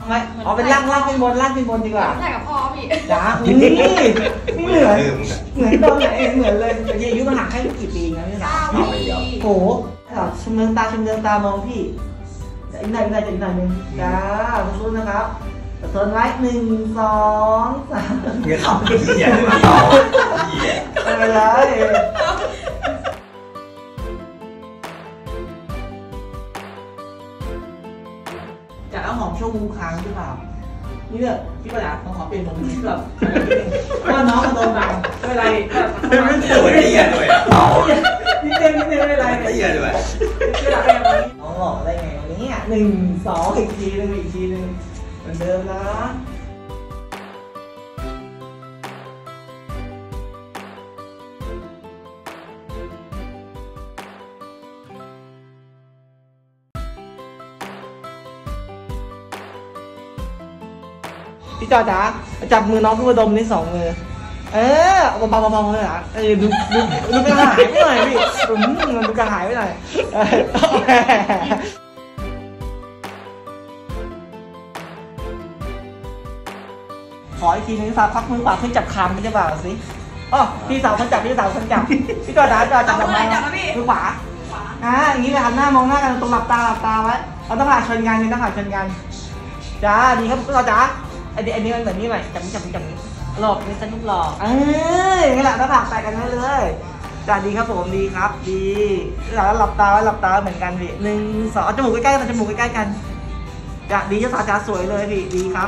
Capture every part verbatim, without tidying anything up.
ทำไมอ๋อเป็นล่างล่างเป็นบนล่างเป็นบนดีกว่าใช่กับพ่อพี่จ้าอุ้ยไม่เหมือนเหมือนตอนไหนเหมือนเลยแต่อายุมันห่างแค่กี่ปีนะพี่สาวโอ้โหชมเลืองตาชมเลืองตามองพี่อีกหน่อยอีกหน่อยอีกหน่อยนึงจ้าสู้ๆนะครับทนไว้หนึ่งสองสามเงี้ยขับเหี้ยอะไรจากเอาหอมช่วงมุมค้างหรือเปล่านี่เนี่ยพี่ประหยัดต้องขอเปลี่ยนมุมนี้แบบว่าน้องมาโดนบังไม่เป็นไรไม่เจอไม่เหี้ยด้วยนิดเดียวนิดเดียวไม่เป็นไรไม่เหี้ยด้วยพี่ประหยัดได้ไหมน้องบอกได้ไงวันนี้หนึ่งสองอีกทีหนึ่งอีกทีหนึ่งเหมือนเดิมนะพี่จอจ๋าจับมือน้องขึ้นมาดมนี่สองมือเออเบาๆเบาๆเลยนะเออดูดูดูกระหายไปหน่อยพี่อืมดูกระหายไปหน่อยขออีกทีนึงฝากพักมือฝากขึ้นจับคางไม่ใช่เปล่าสิอ๋อพี่สาวคนจับพี่สาวคนจับพี่จอจ๋าจอจับจับมือมือขวาอ่าอย่างนี้เลยหันหน้ามองหน้ากันตรงหลับตาหลับตาไว้เราต้องหาชนกันต้องหาชนกันจ้าดีครับพี่จอจ๋าไอ้เดี๋ยวอันนี้มันแบบนี้หน่อยจับจับจับนี้หลอกนี่สนุกหลอกเอออย่างนี้แหละถ้าผากใส่กันได้เลยจ้าดีครับผมดีครับดีแล้วหลับตาไว้หลับตาเหมือนกันพี่หนึ่งสองจมูกใกล้ๆกันจมูกใกล้ๆกันจ้าดีเจ้าสาวจ้าสวยเลยพี่ดีครับ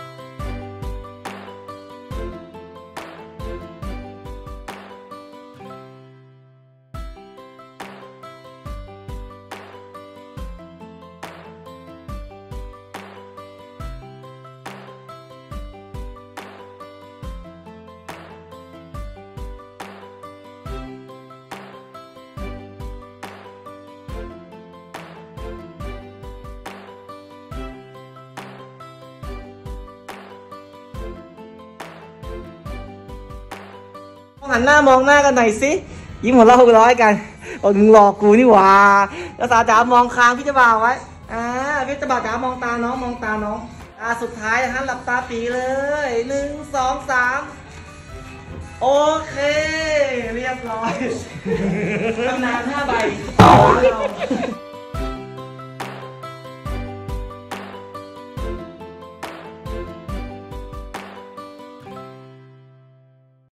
หันหน้ามองหน้ากันหน่อยสิยิ้มหัวเราะหัวเราะกันโอ้มึงหลอกกูนี่หว่าแล้วสาวจ๋ามองคางพี่จะบ่าวไว้อ่าพี่จะบ่าวจ๋ามองตาน้องมองตาน้องอ่าสุดท้ายนะฮะหลับตาปีเลยหนึ่งสองสามโอเคเรียบร้อยตำนานห้าใบ